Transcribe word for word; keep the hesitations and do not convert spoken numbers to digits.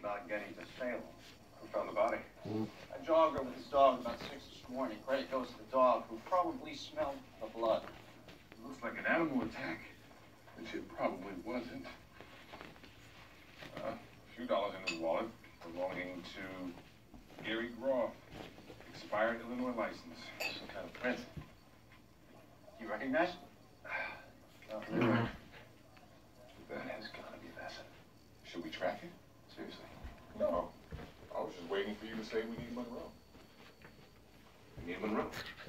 about getting to Salem. Who found the body? Mm. A jogger with his dog about six this morning. Credit goes to the dog, who probably smelled the blood. It looks like an animal attack, which it probably wasn't. Uh, a few dollars in his wallet belonging to Gary Groff. Expired Illinois license. Some kind of print. You recognize it? No, mm-hmm. That has got to be that. Should we track it? Seriously? No. I was just waiting for you to say we need Monroe. We need Monroe.